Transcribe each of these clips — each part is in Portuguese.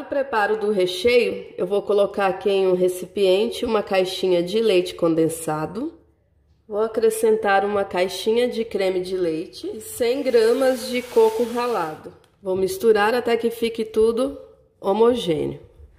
preparo do recheio, eu vou colocar aqui em um recipiente uma caixinha de leite condensado. Vou acrescentar uma caixinha de creme de leite e 100 gramas de coco ralado. Vou misturar até que fique tudo homogêneo.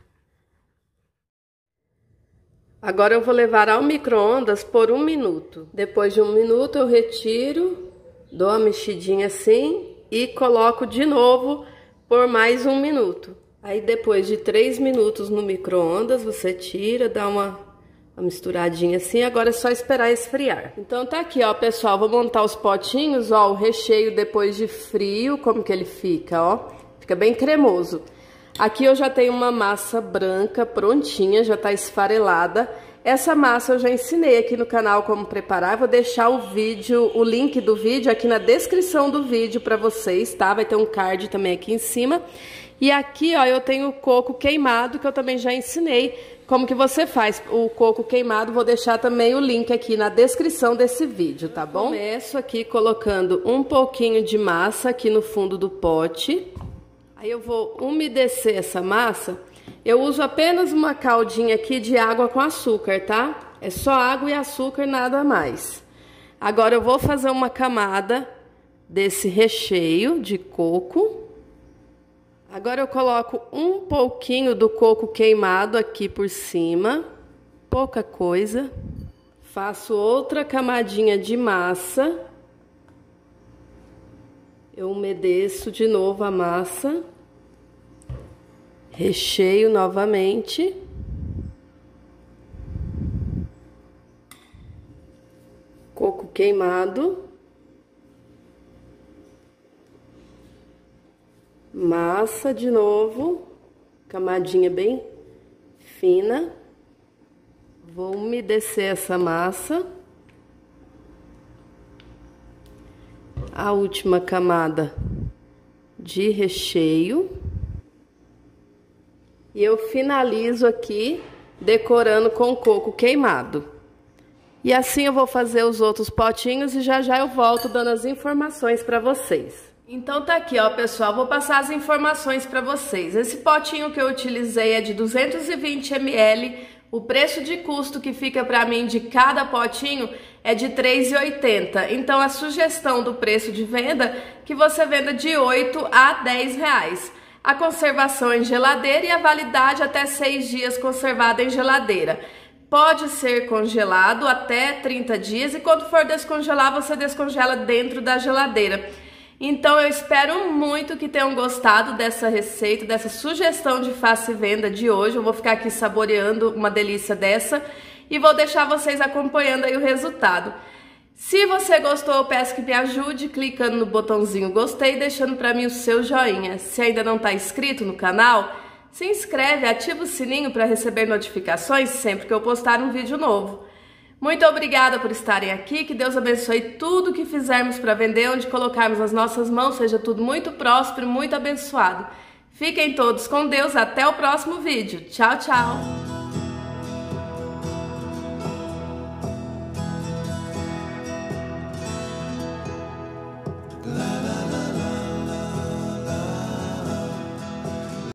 Agora eu vou levar ao micro-ondas por 1 minuto. Depois de 1 minuto eu retiro, dou uma mexidinha assim e coloco de novo por mais 1 minuto. Aí depois de 3 minutos no micro-ondas você tira, dá uma misturadinha assim, agora é só esperar esfriar. Então tá aqui, ó, pessoal, vou montar os potinhos, ó, o recheio depois de frio, como que ele fica, ó, fica bem cremoso. Aqui eu já tenho uma massa branca prontinha, já tá esfarelada. Essa massa eu já ensinei aqui no canal como preparar, vou deixar o link do vídeo aqui na descrição do vídeo pra vocês, tá? Vai ter um card também aqui em cima. E aqui, ó, eu tenho o coco queimado, que eu também já ensinei como que você faz o coco queimado. Vou deixar também o link aqui na descrição desse vídeo, tá bom? Começo aqui colocando um pouquinho de massa aqui no fundo do pote. Aí eu vou umedecer essa massa. Eu uso apenas uma caldinha aqui de água com açúcar, tá? É só água e açúcar, nada mais. Agora eu vou fazer uma camada desse recheio de coco. Agora eu coloco um pouquinho do coco queimado aqui por cima, pouca coisa. Faço outra camadinha de massa. Eu umedeço de novo a massa. Recheio novamente. Coco queimado. Massa de novo, camadinha bem fina. Vou umedecer essa massa. A última camada de recheio. E eu finalizo aqui decorando com coco queimado. E assim eu vou fazer os outros potinhos e já já eu volto dando as informações para vocês. Então tá aqui, ó, pessoal, vou passar as informações para vocês. Esse potinho que eu utilizei é de 220 ml, o preço de custo que fica para mim de cada potinho é de R$ 3,80. Então a sugestão do preço de venda é que você venda de 8 a 10 reais. A conservação em geladeira e a validade até 6 dias conservada em geladeira. Pode ser congelado até 30 dias e quando for descongelar, você descongela dentro da geladeira. Então eu espero muito que tenham gostado dessa receita, dessa sugestão de faça e venda de hoje. Eu vou ficar aqui saboreando uma delícia dessa e vou deixar vocês acompanhando aí o resultado. Se você gostou, eu peço que me ajude clicando no botãozinho gostei e deixando para mim o seu joinha. Se ainda não está inscrito no canal, se inscreve, ativa o sininho para receber notificações sempre que eu postar um vídeo novo. Muito obrigada por estarem aqui, que Deus abençoe tudo que fizermos para vender, onde colocarmos as nossas mãos, seja tudo muito próspero, muito abençoado. Fiquem todos com Deus, até o próximo vídeo. Tchau, tchau!